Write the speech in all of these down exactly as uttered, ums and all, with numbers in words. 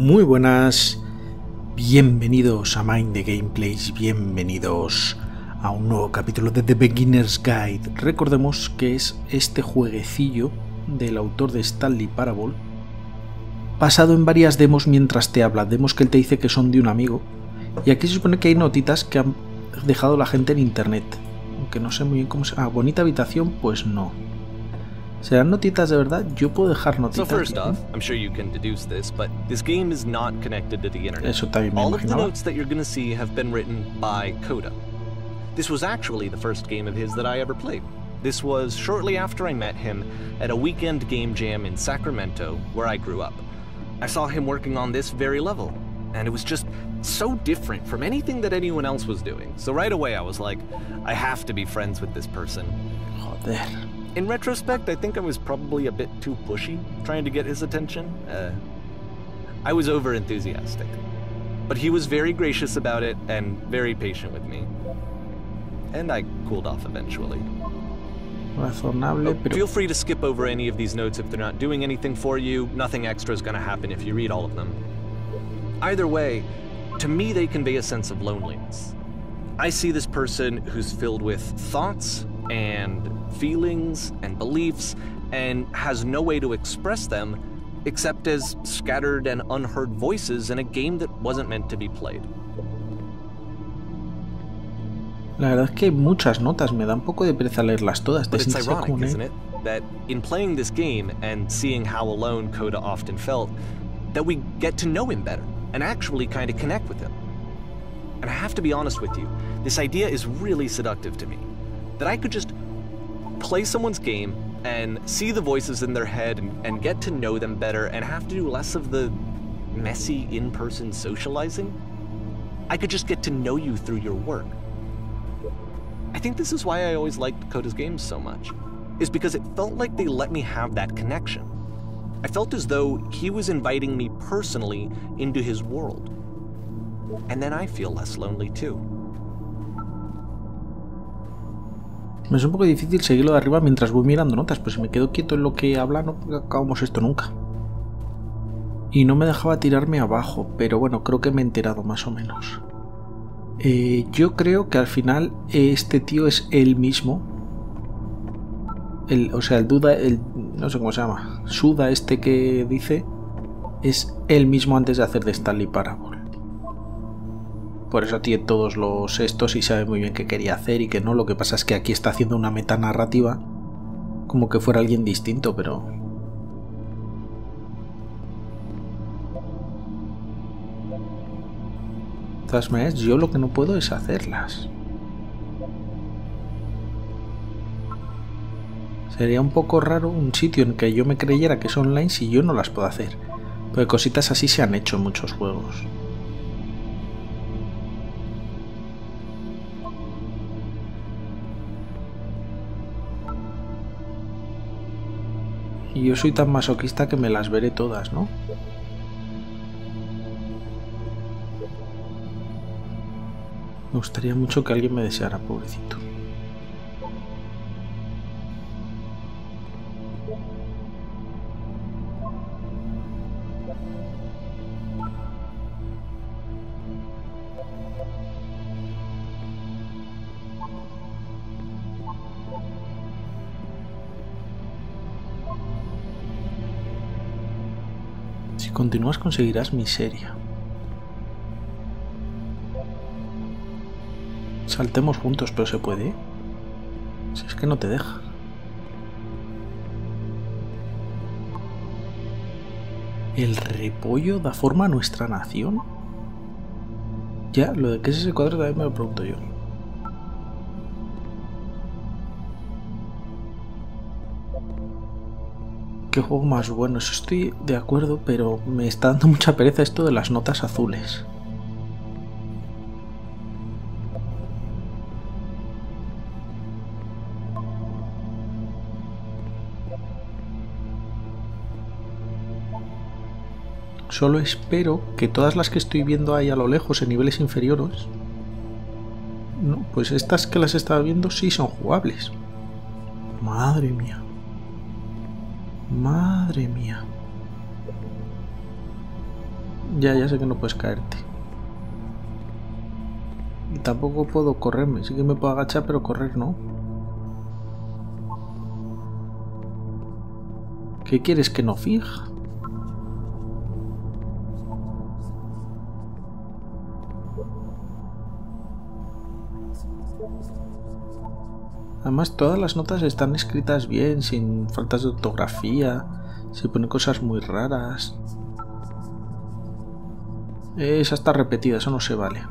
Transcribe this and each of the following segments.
Muy buenas, bienvenidos a Mind the Gameplays, bienvenidos a un nuevo capítulo de The Beginner's Guide. Recordemos que es este jueguecillo del autor de Stanley Parable, basado en varias demos mientras te habla, demos que él te dice que son de un amigo, y aquí se supone que hay notitas que han dejado la gente en internet, aunque no sé muy bien cómo se... Ah, bonita habitación, pues no. ¿Serán notitas de verdad? Yo puedo dejar notitas. So first off, I'm sure you can deduce this, but this game is not connected to the internet. Eso también me All of the imaginaba. notes that you're going to see have been written by Coda. This was actually the first game of his that I ever played. This was shortly after I met him at a weekend game jam in Sacramento, where I grew up. I saw him working on this very level, and it was just so different from anything that anyone else was doing. So right away I was like, I have to be friends with this person. Joder. In retrospect, I think I was probably a bit too pushy, trying to get his attention. Uh, I was over-enthusiastic. But he was very gracious about it and very patient with me. And I cooled off eventually. Razonable, Oh, pero... feel free to skip over any of these notes if they're not doing anything for you. Nothing extra is going to happen if you read all of them. Either way, to me they convey a sense of loneliness. I see this person who's filled with thoughts and feelings and beliefs and has no way to express them except as scattered and unheard voices in a game that wasn't meant to be played. La verdad es que hay muchas notas, me da un poco de pereza leerlas todas. But it's ironic, isn't it, that in playing this game and seeing how alone Coda often felt, that we get to know him better and actually kind of connect with him. And I have to be honest with you, this idea is really seductive to me. That I could just play someone's game and see the voices in their head and, and get to know them better and have to do less of the messy in-person socializing. I could just get to know you through your work. I think this is why I always liked Coda's games so much, is because it felt like they let me have that connection. I felt as though he was inviting me personally into his world. And then I feel less lonely too. Me es un poco difícil seguirlo de arriba mientras voy mirando notas, pues si me quedo quieto en lo que habla no acabamos esto nunca. Y no me dejaba tirarme abajo, pero bueno, creo que me he enterado más o menos. Eh, yo creo que al final este tío es él mismo. El, o sea, el duda, el, no sé cómo se llama, Suda este que dice, es él mismo antes de hacer de Stanley Parable. Por eso tiene todos los estos y sabe muy bien qué quería hacer y que no. Lo que pasa es que aquí está haciendo una metanarrativa como que fuera alguien distinto, pero... De todas maneras, yo lo que no puedo es hacerlas. Sería un poco raro un sitio en que yo me creyera que es online si yo no las puedo hacer. Porque cositas así se han hecho en muchos juegos. Y yo soy tan masoquista que me las veré todas, ¿no? Me gustaría mucho que alguien me deseara, pobrecito. Si continúas conseguirás miseria. Saltemos juntos, pero se puede. Si es que no te deja. ¿El repollo da forma a nuestra nación? Ya, lo de qué es ese cuadro también me lo pregunto yo. Qué juego más bueno, eso estoy de acuerdo, pero me está dando mucha pereza esto de las notas azules. Solo espero que todas las que estoy viendo ahí a lo lejos en niveles inferiores, no, pues estas que las estaba viendo sí son jugables. Madre mía. Madre mía. Ya, ya sé que no puedes caerte. Y tampoco puedo correrme. Sí que me puedo agachar, pero correr no. ¿Qué quieres que no fija? Además, todas las notas están escritas bien, sin faltas de ortografía. Se ponen cosas muy raras. Esa está repetida, eso no se vale.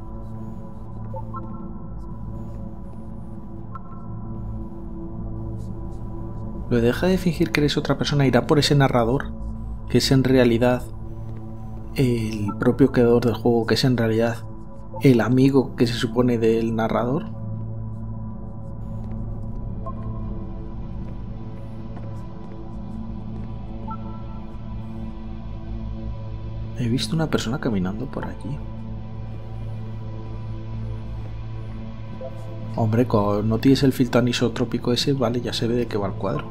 Pero deja de fingir que eres otra persona, irá por ese narrador, que es en realidad el propio creador del juego, que es en realidad el amigo que se supone del narrador. He visto una persona caminando por allí. Hombre, cuando no tienes el filtro anisotrópico ese, vale, ya se ve de qué va el cuadro.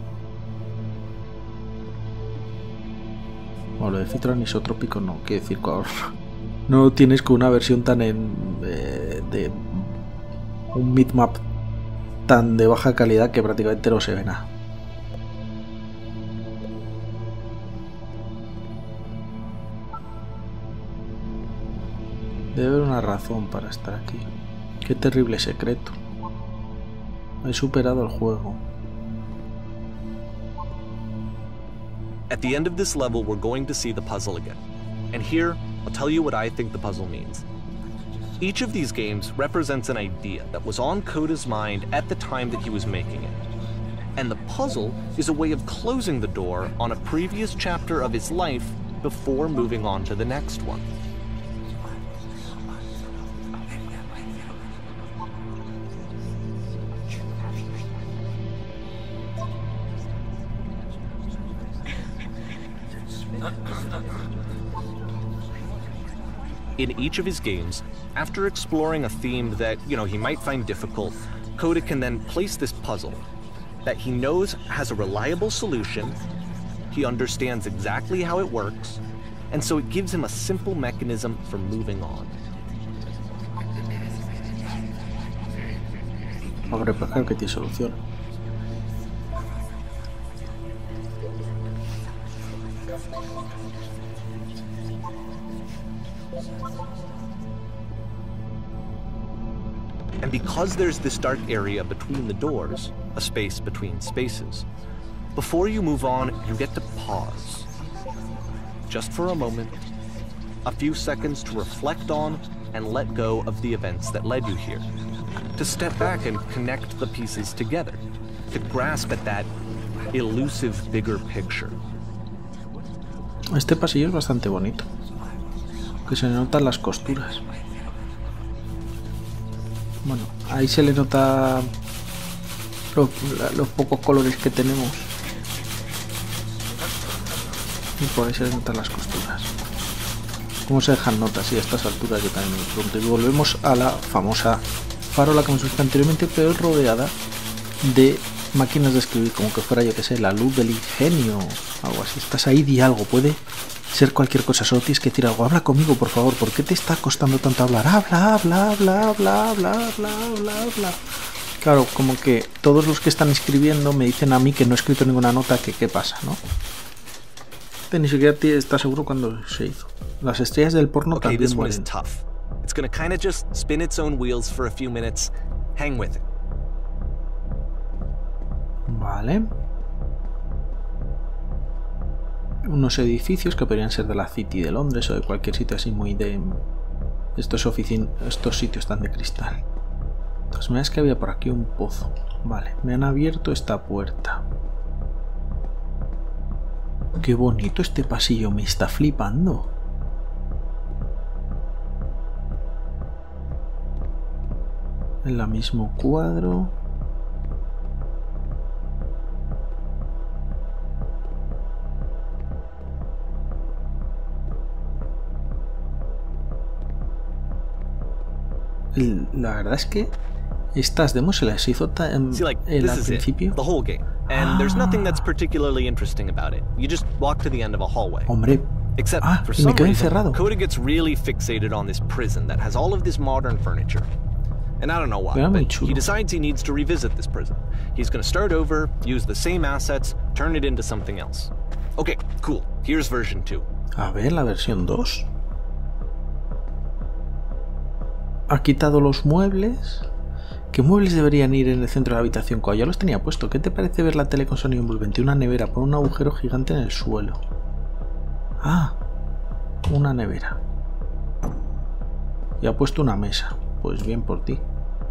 O lo de filtro anisotrópico no, quiere decir cuando no lo tienes con una versión tan en... Eh, de un bitmap tan de baja calidad que prácticamente no se ve nada. Debe haber una razón para estar aquí. Qué terrible secreto. He superado el juego. At the end of this level, we're going to see the puzzle again. And here, I'll tell you what I think the puzzle means. Each of these games represents an idea that was on Coda's mind at the time that he was making it. And the puzzle is a way of closing the door on a previous chapter of his life before moving on to the next one. In each of his games, after exploring a theme that, you know, he might find difficult, Coda can then place this puzzle that he knows has a reliable solution, he understands exactly how it works, and so it gives him a simple mechanism for moving on. Hombre, pues claro que tiene solución. And because there's this dark area between the doors, a space between spaces, before you move on, you get to pause. Just for a moment, a few seconds to reflect on and let go of the events that led you here. To step back and connect the pieces together. To grasp at that elusive bigger picture. Este pasillo es bastante bonito. Que se le notan las costuras. Bueno, ahí se le nota los, los pocos colores que tenemos. Y por ahí se le notan las costuras. ¿Cómo se dejan notas? Y a estas alturas yo también me pregunto. Y volvemos a la famosa farola que hemos visto anteriormente, pero rodeada de máquinas de escribir, como que fuera, yo que sé, la luz del ingenio, algo así. Estás ahí, di algo, puede ser cualquier cosa, solo tienes que decir algo. Habla conmigo, por favor, ¿por qué te está costando tanto hablar? Habla, habla, habla, habla, habla, habla, habla, habla. Claro, como que todos los que están escribiendo me dicen a mí que no he escrito ninguna nota, que qué pasa, ¿no? Te ni siquiera está seguro cuando se hizo. Las estrellas del porno Okay, también this one is mueren. tough. It's gonna kind of just spin its own wheels for a few minutes. Hang with it. Vale. Unos edificios que podrían ser de la City de Londres o de cualquier sitio así muy de... Estos, oficin... Estos sitios tan de cristal. Entonces, me das que había por aquí un pozo. Vale, me han abierto esta puerta. Qué bonito este pasillo, me está flipando. En el mismo cuadro. La verdad es que estas demos se las hizo tan See, like, el this al is principio. it, the whole game. And there's nothing that's particularly interesting about it. You just walk to the end of a hallway. Hombre, Except, ah, for y me some quedé reason, encerrado. Coda gets really fixated on this prison that has all of this modern furniture. And I don't know why, Era muy but chulo. he decides he needs to revisit this prison. He's gonna start over, use the same assets, turn it into something else. Okay, cool. Here's version two. A ver, la versión dos. Ha quitado los muebles. ¿Qué muebles deberían ir en el centro de la habitación? Cuando ya los tenía puesto. ¿Qué te parece ver la tele con sonido envolvente? Una nevera por un agujero gigante en el suelo. Ah, una nevera. Y ha puesto una mesa. Pues bien por ti.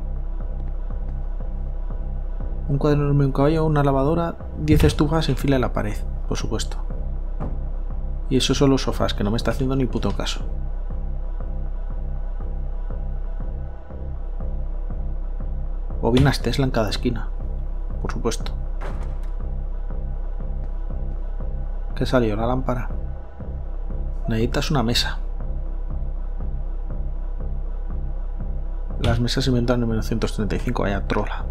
Un cuadro enorme, un caballo, una lavadora, diez estufas en fila en la pared, por supuesto. Y esos son los sofás, que no me está haciendo ni puto caso. Bobinas Tesla en cada esquina, por supuesto. ¿Qué salió? La lámpara. Necesitas una mesa. Las mesas se inventaron en mil novecientos treinta y cinco, vaya trola.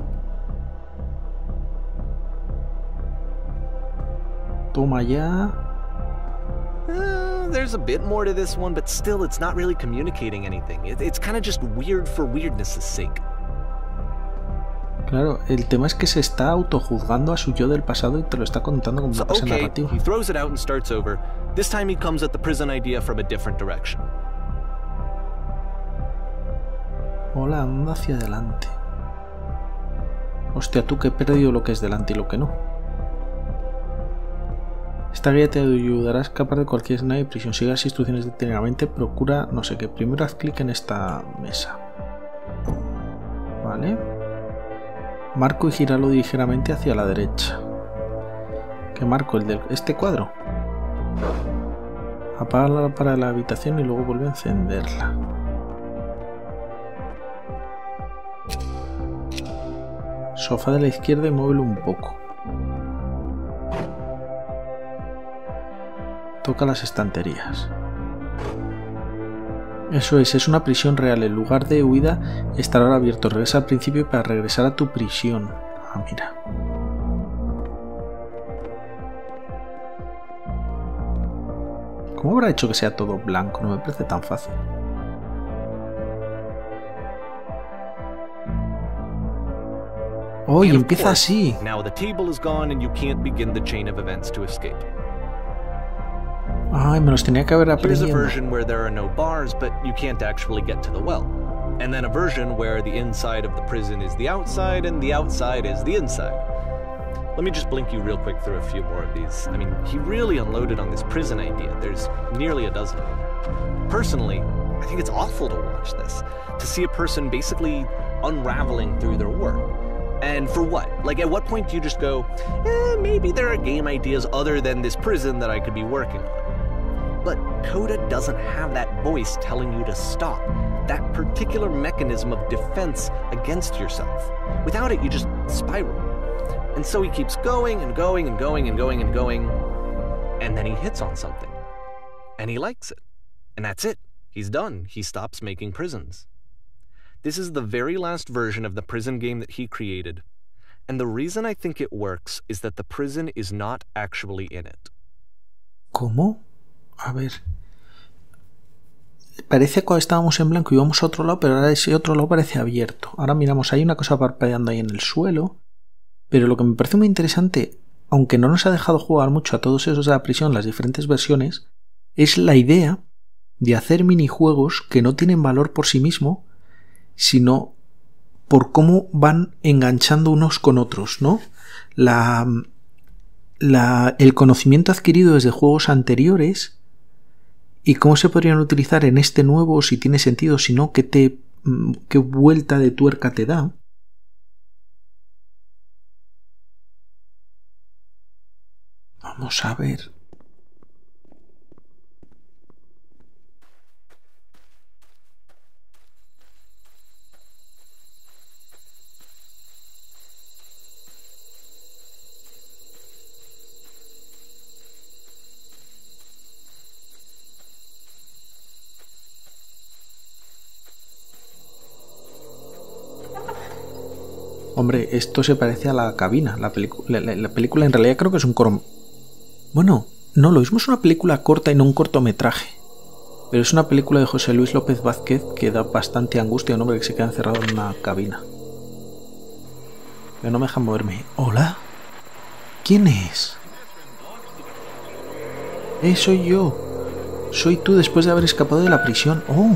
Toma ya. Uh, there's a bit more to this one, but still it's not really communicating anything. It, it's kind of just weird for weirdness' sake. Claro, el tema es que se está autojuzgando a su yo del pasado y te lo está contando como una base Okay, narrativa. he throws it out and starts over. This time he comes at the prison idea from a different direction. Hola, anda hacia adelante. Hostia, tú que he perdido lo que es delante y lo que no. Esta guía te ayudará a escapar de cualquier escenario de prisión. Sigue las instrucciones detenidamente. Procura, no sé qué. Primero haz clic en esta mesa. Vale. Marco y gíralo ligeramente hacia la derecha. ¿Qué marco? ¿El de este cuadro? Apaga la lámpara de la habitación y luego vuelve a encenderla. Sofá de la izquierda y muévelo un poco. Toca las estanterías. Eso es, es una prisión real. El lugar de huida estará ahora abierto. Regresa al principio para regresar a tu prisión. Ah, mira. ¿Cómo habrá hecho que sea todo blanco? No me parece tan fácil. Oh, y empieza así. Now the table is gone and you can't begin the chain of events to escape. Ay, me los tenía que haber Here's a aprendido. version where there are no bars, but you can't actually get to the well. And then a version where the inside of the prison is the outside and the outside is the inside. Let me just blink you real quick through a few more of these. I mean, he really unloaded on this prison idea. There's nearly a dozen of them. Personally, I think it's awful to watch this, to see a person basically unraveling through their work. And for what? Like, at what point do you just go, eh, maybe there are game ideas other than this prison that I could be working on? But Coda doesn't have that voice telling you to stop, that particular mechanism of defense against yourself. Without it, you just spiral. And so he keeps going and going and going and going and going, and then he hits on something. And he likes it. And that's it. He's done. He stops making prisons. This is the very last version of the prison game that he created. And the reason I think it works is that the prison is not actually in it. ¿Cómo? A ver. Parece cuando estábamos en blanco y íbamos a otro lado, pero ahora ese otro lado parece abierto. Ahora miramos, hay una cosa parpadeando ahí en el suelo. Pero lo que me parece muy interesante, aunque no nos ha dejado jugar mucho a todos esos de la prisión, las diferentes versiones, es la idea de hacer minijuegos que no tienen valor por sí mismo, sino por cómo van enganchando unos con otros, ¿no? La, la, el conocimiento adquirido desde juegos anteriores y cómo se podrían utilizar en este nuevo, si tiene sentido, si no, qué, te, qué vuelta de tuerca te da. Vamos a ver. Hombre, esto se parece a la cabina. La, la, la, la película en realidad creo que es un coro... Bueno, No, lo mismo es una película corta y no un cortometraje. Pero es una película de José Luis López Vázquez que da bastante angustia a un hombre que se queda encerrado en una cabina. Pero no me deja moverme. ¿Hola? ¿Quién es? Eh, soy yo. Soy tú después de haber escapado de la prisión. Oh.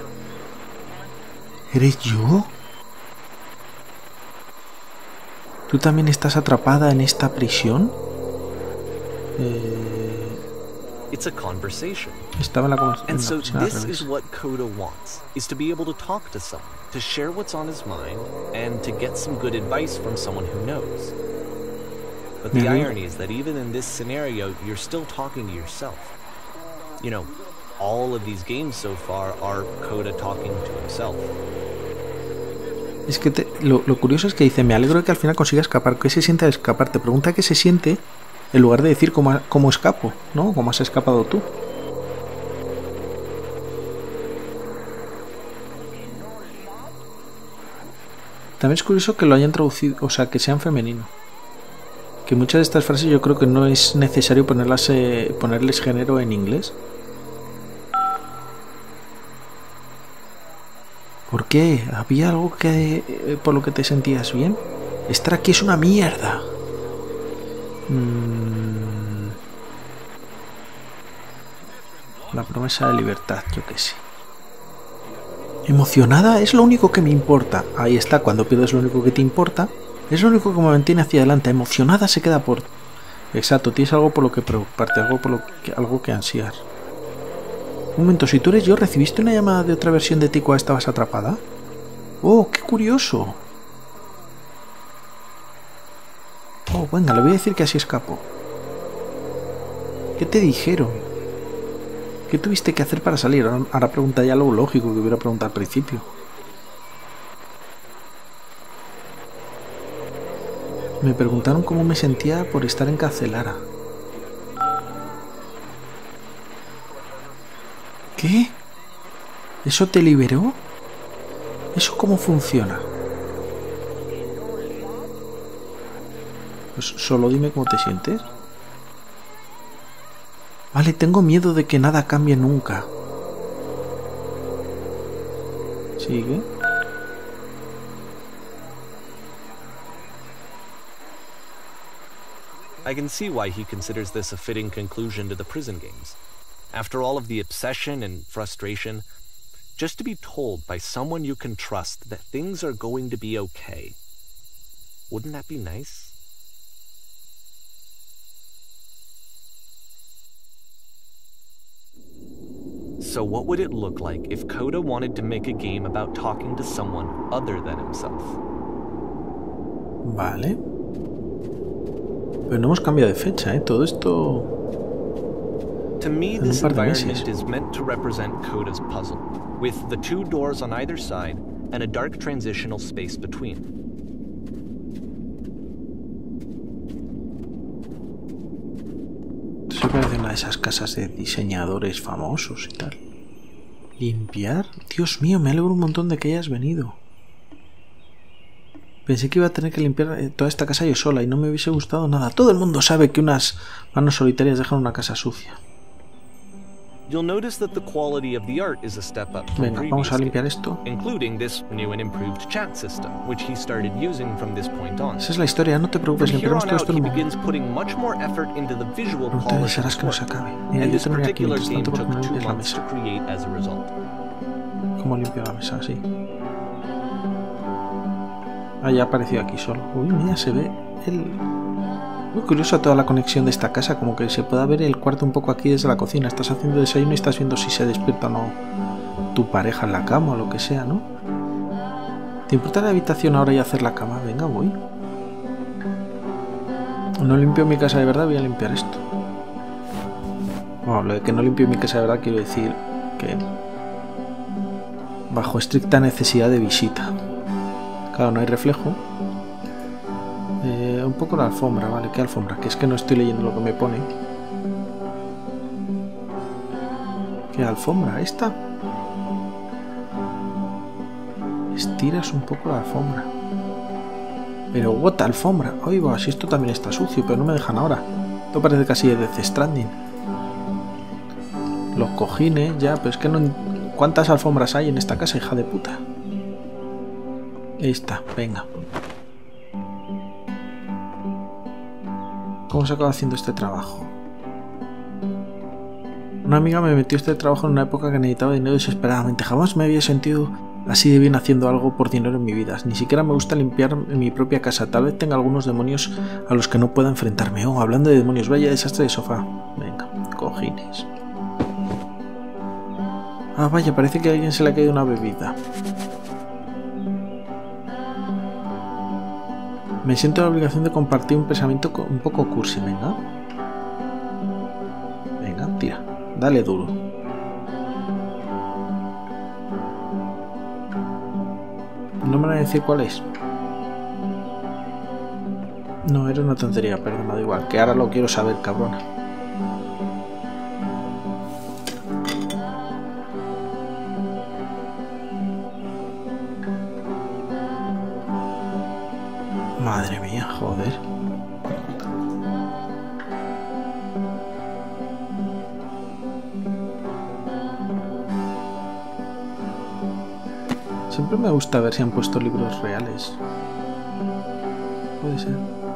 ¿Eres yo? ¿Tú también estás atrapada en esta prisión? Eh... It's a conversation. Estaba en la conversación. And so this is what Coda wants, is to be able to talk to someone, to share what's on his mind, and to get some good advice from someone who knows. But the irony is that even in this scenario, you're still talking to yourself. You know, all of these games so far are Coda talking to himself. Es que te, lo, lo curioso es que dice, me alegro de que al final consiga escapar. ¿Qué se siente al escapar? Te pregunta qué se siente en lugar de decir cómo, cómo escapo, ¿no? ¿Cómo has escapado tú? También es curioso que lo hayan traducido, o sea, que sean femenino. Que muchas de estas frases yo creo que no es necesario ponerlas, eh, ponerles género en inglés. ¿Por qué? ¿Había algo que eh, por lo que te sentías bien? Estar aquí es una mierda. Mm. La promesa de libertad, yo qué sé. Emocionada es lo único que me importa. Ahí está, cuando pierdes lo único que te importa, es lo único que me mantiene hacia adelante. Emocionada se queda por... Exacto, tienes algo por lo que preocuparte, algo por lo que, algo que ansiar. Un momento, si tú eres yo, ¿recibiste una llamada de otra versión de ti cuando estabas atrapada? ¡Oh, qué curioso! Oh, venga, le voy a decir que así escapo. ¿Qué te dijeron? ¿Qué tuviste que hacer para salir? Ahora pregunta ya lo lógico que hubiera preguntado al principio. Me preguntaron cómo me sentía por estar encarcelada. ¿Qué? ¿Eso te liberó? ¿Eso cómo funciona? Pues solo dime cómo te sientes. Vale, tengo miedo de que nada cambie nunca. Sigue. I can see why he considers this a fitting conclusion to the prison games. After all of the obsession and frustration, just to be told by someone you can trust that things are going to be okay. Wouldn't that be nice? So what would it look like if Coda wanted to make a game about talking to someone other than himself? Vale. Pero no hemos cambiado de fecha, ¿eh? Todo esto... To me, this environment is meant to represent Coda's puzzle, with the two doors on either side and a dark transitional space between. Eso parece una de esas casas de diseñadores famosos y tal. ¿Limpiar? Dios mío, me alegro un montón de que hayas venido. Pensé que iba a tener que limpiar toda esta casa yo sola y no me hubiese gustado nada. Todo el mundo sabe que unas manos solitarias dejan una casa sucia. You'll notice that the quality of the art is a step up from Venga, vamos a limpiar esto. Including this new and improved chat system, which he started using from this point on. Esa es la historia, no te preocupes, limpiamos todo esto en un momento. Begins putting much more effort into the visual no te desearás que no se acabe. Mira, yo terminé aquí, mientras tanto porque no limpias la mesa. ¿Cómo limpio la mesa? Así. Ah, ya ha aparecido aquí solo. Uy, mira, se ve el... Muy curiosa toda la conexión de esta casa, como que se pueda ver el cuarto un poco aquí desde la cocina. Estás haciendo desayuno y estás viendo si se despierta o no tu pareja en la cama o lo que sea, ¿no? ¿Te importa la habitación ahora y hacer la cama? Venga, voy. No limpio mi casa de verdad, voy a limpiar esto. Bueno, lo de que no limpio mi casa de verdad quiero decir que bajo estricta necesidad de visita. Claro, no hay reflejo. Eh, un poco la alfombra, ¿vale? ¿Qué alfombra? Que es que no estoy leyendo lo que me pone. ¿Qué alfombra? ¿Esta? Estiras un poco la alfombra. Pero, what alfombra. Oye, va, si esto también está sucio, pero no me dejan ahora. Esto parece casi de Death Stranding. Los cojines, ya, pero es que no... ¿Cuántas alfombras hay en esta casa, hija de puta? Esta, venga. ¿Cómo se acaba haciendo este trabajo? Una amiga me metió este trabajo en una época que necesitaba dinero desesperadamente. Jamás me había sentido así de bien haciendo algo por dinero en mi vida. Ni siquiera me gusta limpiar en mi propia casa. Tal vez tenga algunos demonios a los que no pueda enfrentarme. Oh, hablando de demonios, vaya desastre de sofá. Venga, cojines. Ah, vaya, parece que a alguien se le ha caído una bebida. Me siento la obligación de compartir un pensamiento un poco cursi, venga. Venga, tira. Dale duro. No me van a decir cuál es. No, era una tontería, pero me da igual. Que ahora lo quiero saber, cabrona. Madre mía, joder. Siempre me gusta ver si han puesto libros reales. Puede ser.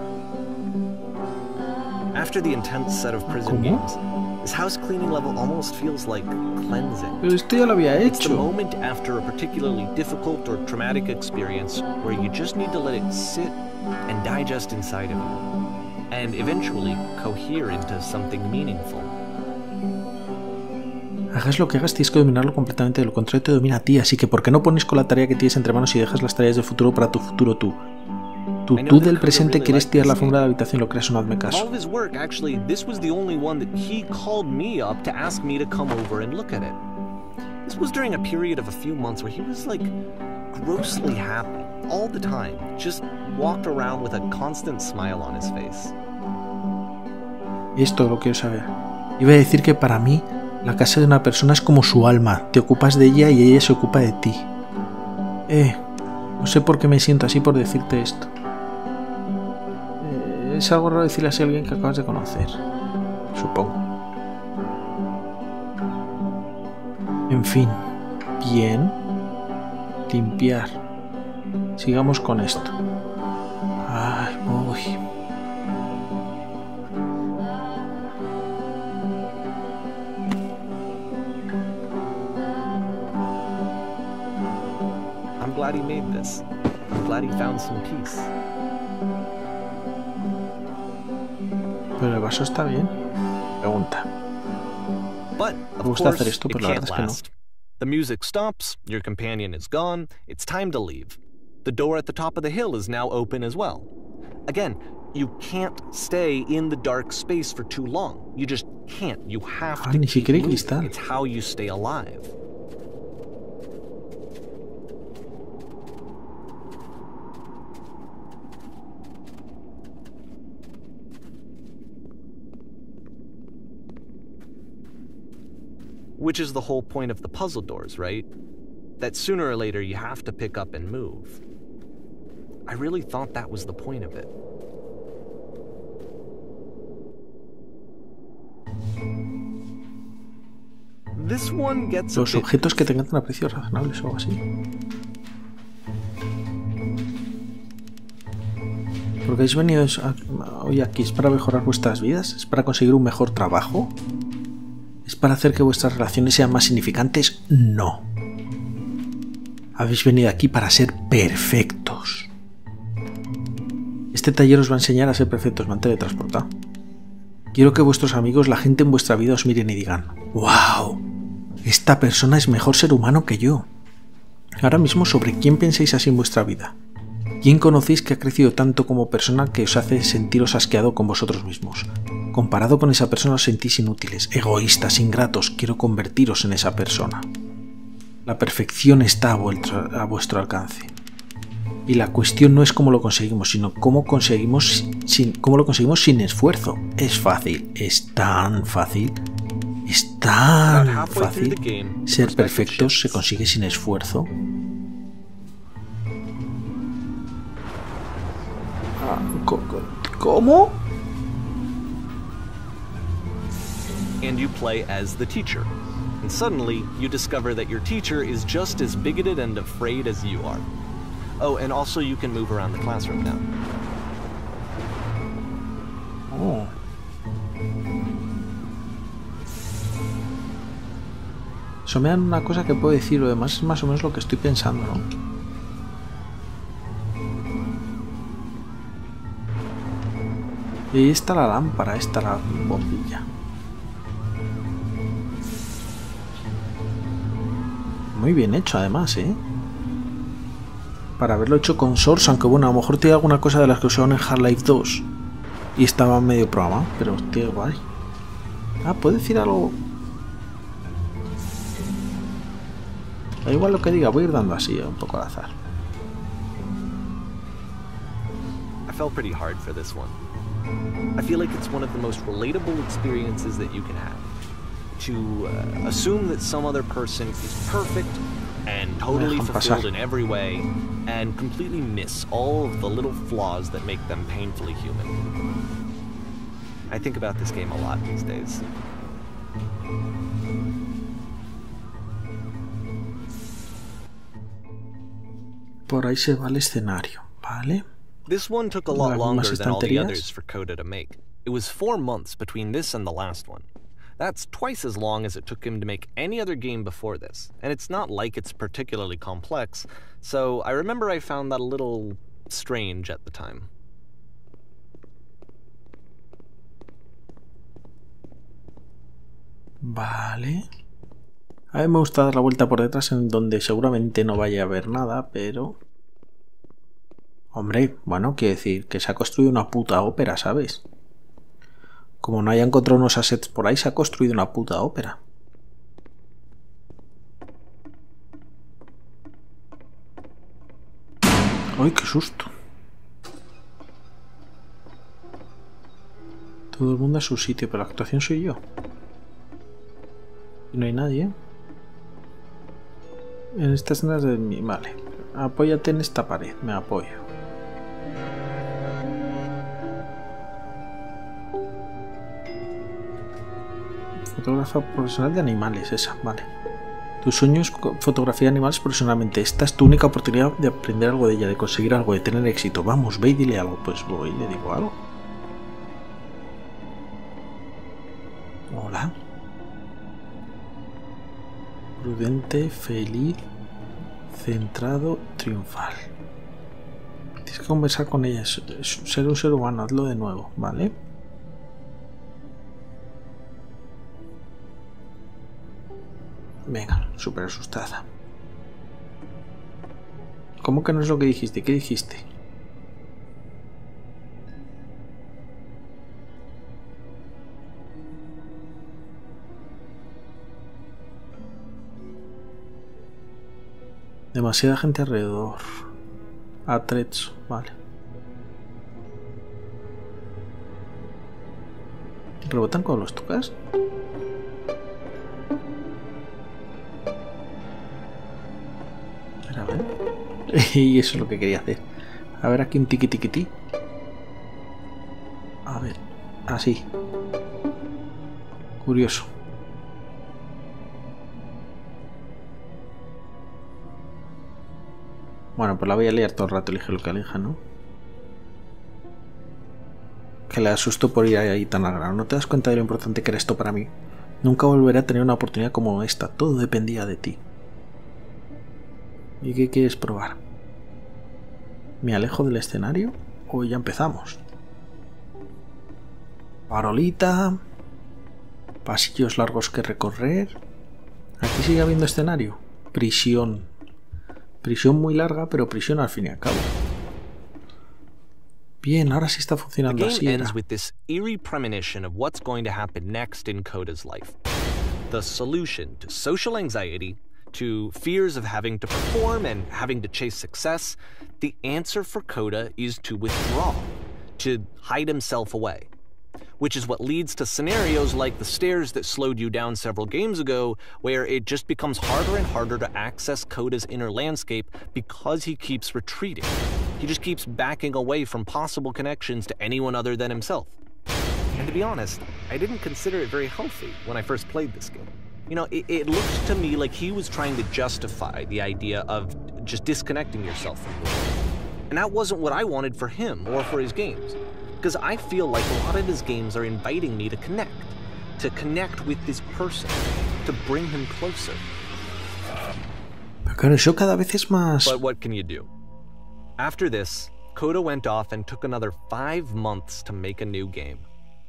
After the intense set of prison ¿Cómo? games, this house cleaning level almost feels like cleansing. Pero esto ya lo había It's the hecho. moment after a particularly difficult or traumatic experience where you just need to let it sit and digest inside of you, and eventually cohere into something meaningful. Hagas lo que hagas, tienes que dominarlo completamente, de lo contrario te domina a ti, así que ¿por qué no pones con la tarea que tienes entre manos y dejas las tareas del futuro para tu futuro tú? Tú, tú del presente quieres tirar la alfombra de la habitación, lo creas o no, hazme All caso. of his work, actually, this was the only one that he called me up to ask me to come over and look at it. This was during a period of a few months where he was like grossly happy all the time, just walked around with a constant smile on his face. Esto lo quiero saber. Iba a decir que para mí la casa de una persona es como su alma, te ocupas de ella y ella se ocupa de ti. Eh, no sé por qué me siento así por decirte esto. Eh, es algo raro decirle así a alguien que acabas de conocer, supongo. En fin, bien. Limpiar. Sigamos con esto. Ay, uy. I'm glad he made this. I'm glad he found some peace. Pero el vaso está bien. Pregunta. But, Me of gusta course, hacer esto, it pero la verdad can't es que no. last. The music stops, your companion is gone, it's time to leave. The door at the top of the hill is now open as well. Again, you can't stay in the dark space for too long. You just can't. You have Ah, to ni keep siquiera hay moving. cristal. It's how you stay alive. Which is the whole point of the puzzle doors, right? That sooner or later you have to pick up and move. I really thought that was the point of it. This one gets a Los bit objetos que tengan a precios razonables o algo así. ¿Por qué habéis venido a- hoy aquí? ¿Es para mejorar vuestras vidas? ¿Es para conseguir un mejor trabajo? ¿Es para hacer que vuestras relaciones sean más significantes? No. Habéis venido aquí para ser perfectos. Este taller os va a enseñar a ser perfectos, me han teletransportado. Quiero que vuestros amigos, la gente en vuestra vida os miren y digan: ¡Wow! Esta persona es mejor ser humano que yo. Ahora mismo, ¿sobre quién pensáis así en vuestra vida? ¿Quién conocéis que ha crecido tanto como persona que os hace sentiros asqueado con vosotros mismos? Comparado con esa persona os sentís inútiles, egoístas, ingratos. Quiero convertiros en esa persona. La perfección está a vuestro, a vuestro alcance. Y la cuestión no es cómo lo conseguimos, sino cómo, conseguimos sin, cómo lo conseguimos sin esfuerzo. Es fácil, es tan fácil, es tan fácil. Ser perfectos se consigue sin esfuerzo. ¿Cómo? And you play as the teacher. And suddenly, you discover that your teacher is just as bigoted and afraid as you are. Oh, and also you can move around the classroom now. Oh. Eso me da una cosa que puedo decir, lo demás es más o menos lo que estoy pensando, ¿no? Y ahí está la lámpara, esta la bombilla. Muy bien hecho, además, ¿eh? Para haberlo hecho con Source, aunque bueno, a lo mejor tiene alguna cosa de las que usaron en Half-Life dos. Y estaba medio programa, pero hostia, guay. Ah, ¿puedo decir algo? Da igual lo que diga, voy a ir dando así, un poco al azar. I felt pretty hard for this one. I feel like it's one of the most relatable experiences that you can have. To uh, assume that some other person is perfect and totally fulfilled in every way, and completely miss all of the little flaws that make them painfully human. I think about this game a lot these days. Por ahí se va el escenario, ¿vale? This one took a lot longer than all the others for Coda to make. It was four months between this and the last one. That's twice as long as it took him to make any other game before this, and it's not like it's particularly complex, so I remember I found that a little strange at the time. Vale. A mí me gusta dar la vuelta por detrás en donde seguramente no vaya a haber nada, pero... Hombre, bueno, quiere decir que se ha construido una puta ópera, ¿sabes? Como no haya encontrado unos assets por ahí, se ha construido una puta ópera. ¡Ay, qué susto! Todo el mundo a su sitio, pero la actuación soy yo. Y no hay nadie. En esta escena de mi... Vale. Apóyate en esta pared. Me apoyo. Fotógrafa profesional de animales, esa, vale. Tu sueño es fotografía de animales profesionalmente. Esta es tu única oportunidad de aprender algo de ella, de conseguir algo, de tener éxito. Vamos, ve y dile algo. Pues voy y le digo algo. Hola. Prudente, feliz, centrado, triunfal. Tienes que conversar con ella. Es, es ser un ser humano, hazlo de nuevo, ¿vale? Venga, súper asustada. ¿Cómo que no es lo que dijiste? ¿Qué dijiste? Demasiada gente alrededor. Atrezzo, vale. ¿Rebotan cuando los tocas? A ver. Y eso es lo que quería hacer. A ver aquí un tiqui tiqui ti. A ver. Así. Curioso. Bueno, pues la voy a liar todo el rato, elige lo que elija, ¿no? Que le asusto por ir ahí tan al grano. ¿No te das cuenta de lo importante que era esto para mí? Nunca volveré a tener una oportunidad como esta. Todo dependía de ti. ¿Y qué quieres probar? ¿Me alejo del escenario o ya empezamos? Farolita. Pasillos largos que recorrer. Aquí sigue habiendo escenario. Prisión. Prisión muy larga, pero prisión al fin y al cabo. Bien, ahora sí está funcionando así. The game ends with this eerie premonition of what's going to happen next in Coda's life. The solution to social anxiety, to fears of having to perform and having to chase success, the answer for Coda is to withdraw, to hide himself away. Which is what leads to scenarios like the stairs that slowed you down several games ago, where it just becomes harder and harder to access Coda's inner landscape because he keeps retreating. He just keeps backing away from possible connections to anyone other than himself. And to be honest, I didn't consider it very healthy when I first played this game. You know, it, it looked to me like he was trying to justify the idea of just disconnecting yourself from the world. And that wasn't what I wanted for him or for his games. Because I feel like a lot of his games are inviting me to connect. To connect with this person. To bring him closer. Pero claro, eso cada vez es más... But what can you do? After this, Coda went off and took another five months to make a new game.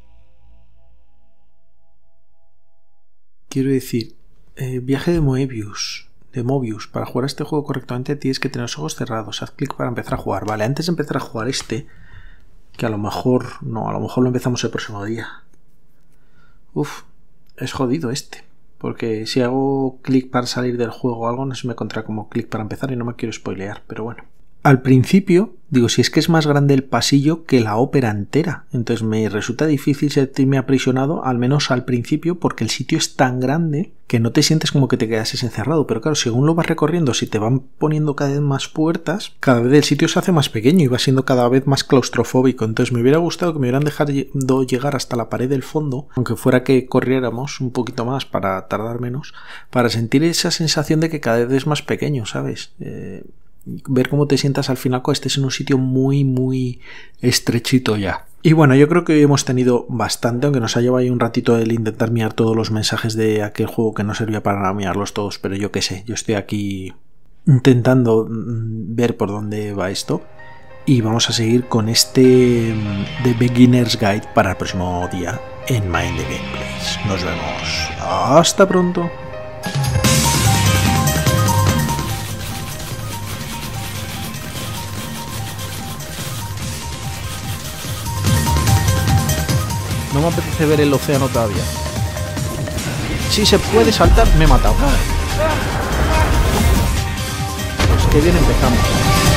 Quiero decir, eh, viaje de Moebius, de Mobius. Para jugar a este juego correctamente tienes que tener los ojos cerrados. Haz clic para empezar a jugar. Vale, antes de empezar a jugar este, que a lo mejor... No, a lo mejor lo empezamos el próximo día. Uf, es jodido este. Porque si hago clic para salir del juego o algo, no se me encontrará como clic para empezar y no me quiero spoilear, pero bueno. Al principio, digo, si es que es más grande el pasillo que la ópera entera, entonces me resulta difícil sentirme aprisionado, al menos al principio, porque el sitio es tan grande que no te sientes como que te quedases encerrado, pero claro, según lo vas recorriendo, si te van poniendo cada vez más puertas, cada vez el sitio se hace más pequeño y va siendo cada vez más claustrofóbico, entonces me hubiera gustado que me hubieran dejado llegar hasta la pared del fondo, aunque fuera que corriéramos un poquito más para tardar menos, para sentir esa sensación de que cada vez es más pequeño, ¿sabes? Eh... ver cómo te sientas al final cuando estés en un sitio muy muy estrechito ya. Y bueno, yo creo que hoy hemos tenido bastante, aunque nos ha llevado ahí un ratito el intentar mirar todos los mensajes de aquel juego que no servía para nada mirarlos todos, pero yo qué sé, yo estoy aquí intentando ver por dónde va esto y vamos a seguir con este The Beginner's Guide para el próximo día en Mind the Gameplays. Nos vemos. Hasta pronto. No me apetece ver el océano todavía. Si se puede saltar, me he matado. Pues que bien empezamos.